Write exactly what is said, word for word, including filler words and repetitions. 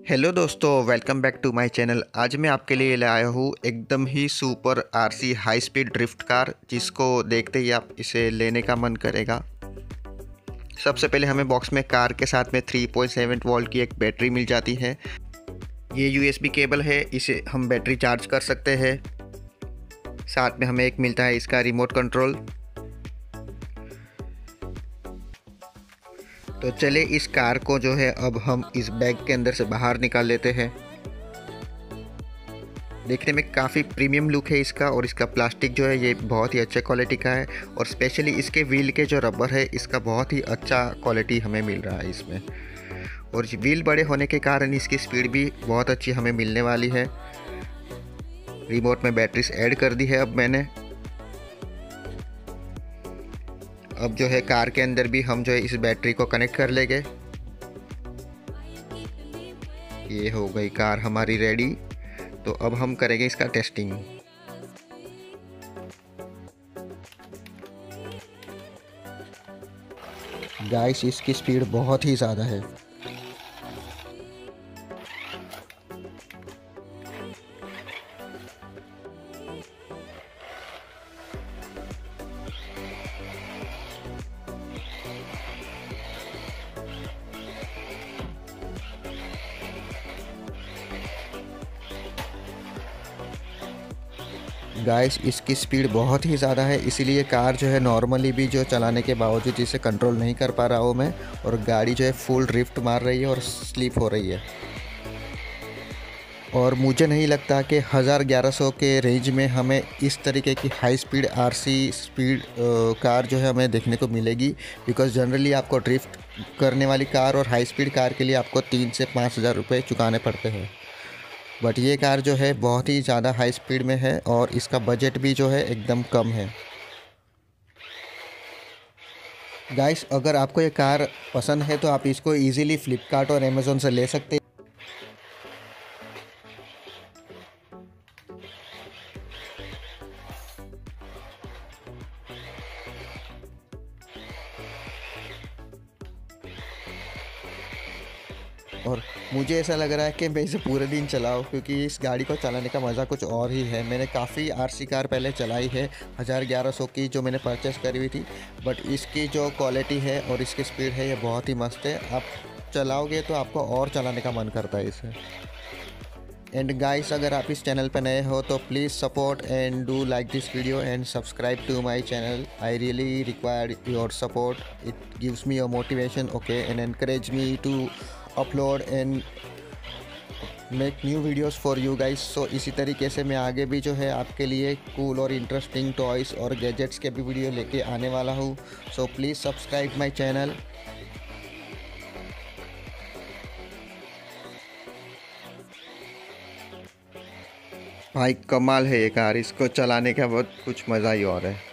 Hello दोस्तों, welcome back to my channel. आज मैं आपके लिए लाया हूँ एकदम ही super RC high speed drift car, जिसको देखते ही आप इसे लेने का मन करेगा। सबसे पहले हमें बॉक्स में कार के साथ में थ्री पॉइंट सेवन वोल्ट की एक बैटरी मिल जाती है। ये यूएसबी केबल है, इसे हम बैटरी चार्ज कर सकते हैं। साथ में हमें एक मिलता है इसका रिमोट कंट्रोल। तो चले इस कार को जो है अब हम इस बैग के अंदर से बाहर निकाल लेते हैं। देखने में काफ़ी प्रीमियम लुक है इसका, और इसका प्लास्टिक जो है ये बहुत ही अच्छे क्वालिटी का है, और स्पेशली इसके व्हील के जो रबर है इसका बहुत ही अच्छा क्वालिटी हमें मिल रहा है इसमें। और व्हील बड़े होने के कारण इसकी स्पीड भी बहुत अच्छी हमें मिलने वाली है। रिमोट में बैटरीज ऐड कर दी है अब मैंने। अब जो है कार के अंदर भी हम जो है इस बैटरी को कनेक्ट कर लेंगे। ये हो गई कार हमारी रेडी। तो अब हम करेंगे इसका टेस्टिंग। गाइस, इसकी स्पीड बहुत ही ज़्यादा है। गाइस, इसकी स्पीड बहुत ही ज़्यादा है, इसीलिए कार जो है नॉर्मली भी जो चलाने के बावजूद इसे कंट्रोल नहीं कर पा रहा हूँ मैं, और गाड़ी जो है फुल ड्रिफ्ट मार रही है और स्लिप हो रही है। और मुझे नहीं लगता कि हज़ार ग्यारह सौ के रेंज में हमें इस तरीके की high speed RC speed car जो है हमें देखने को मिलेगी। बिकॉज़ जनरली आपको ड्रिफ्ट करने वाली कार और हाई स्पीड कार के लिए आपको तीन से पाँच हज़ार रुपये चुकाने पड़ते हैं। बट ये कार जो है बहुत ही ज़्यादा हाई स्पीड में है, और इसका बजट भी जो है एकदम कम है। गाइस, अगर आपको ये कार पसंद है तो आप इसको इजीली फ्लिपकार्ट और अमेज़ोन से ले सकते हैं। और मुझे ऐसा लग रहा है कि मैं इसे पूरे दिन चलाऊं, क्योंकि इस गाड़ी को चलाने का मज़ा कुछ और ही है। मैंने काफ़ी आरसी कार पहले चलाई है, हज़ार ग्यारह सौ की जो मैंने परचेस करी हुई थी, बट इसकी जो क्वालिटी है और इसकी स्पीड है ये बहुत ही मस्त है। आप चलाओगे तो आपको और चलाने का मन करता है इसे। एंड गाइस, अगर आप इस चैनल पर नए हो तो please support and do like this video and subscribe to my channel. I really require your support. It gives me your motivation, okay, and encourage me to upload and make new videos for you guys. So इसी तरीके से मैं आगे भी जो है आपके लिए कूल और इंटरेस्टिंग टॉयज़ और गैजेट्स के भी वीडियो लेके आने वाला हूँ। So please subscribe my channel. भाई, कमाल है ये कार, इसको चलाने का बहुत कुछ मज़ा ही और है।